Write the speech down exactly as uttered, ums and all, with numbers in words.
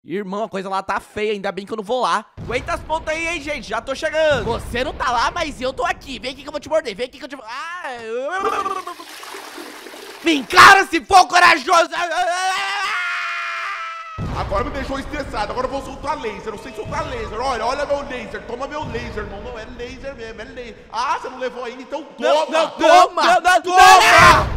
Irmão, a coisa lá tá feia, ainda bem que eu não vou lá. Aguenta as pontas aí, hein, gente, já tô chegando. Você não tá lá, mas eu tô aqui. Vem aqui que eu vou te morder, vem aqui que eu te... Ah! Me encara se for corajoso. Agora me deixou estressado, agora eu vou soltar laser, eu sei soltar laser, olha, olha meu laser, toma meu laser, irmão, não é laser mesmo, é laser. Ah, você não levou ainda, então toma! Não, não, toma! não, não, não, toma!